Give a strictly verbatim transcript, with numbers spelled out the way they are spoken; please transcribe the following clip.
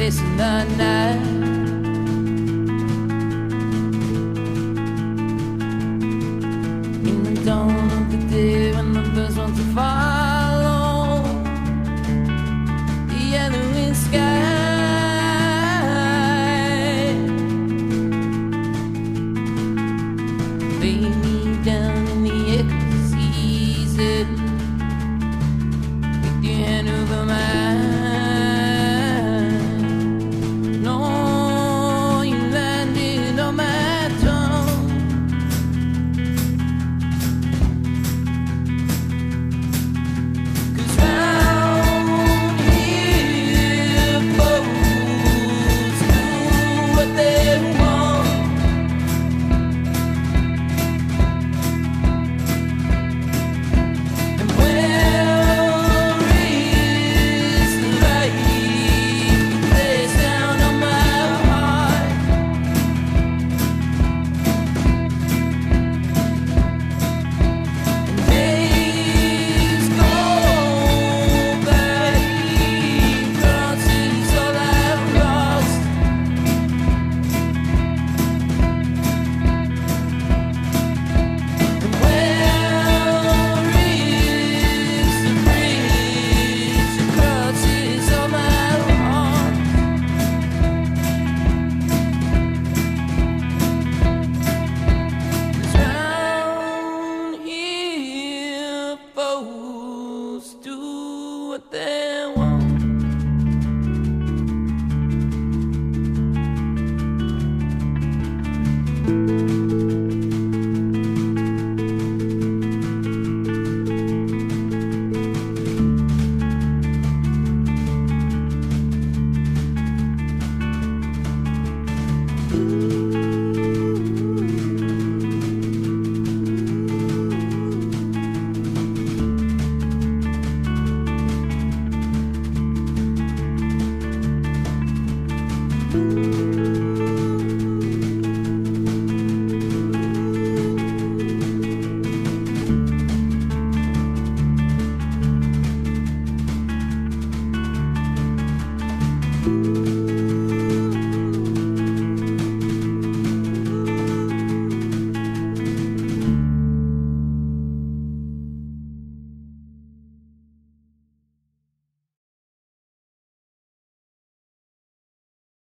chasing the night. In the dawn of the day, when the birds want to follow the yellowing sky. Lay me down in the echo season, with your hand over mine. No, you landed on my tongue. 'Cause round here folks do what they want. And where is the light lays down on my heart? And days go by, crosses all I've lost. And where is the bridge that crosses all my heart? 'Cause round here folks do what they want. Thank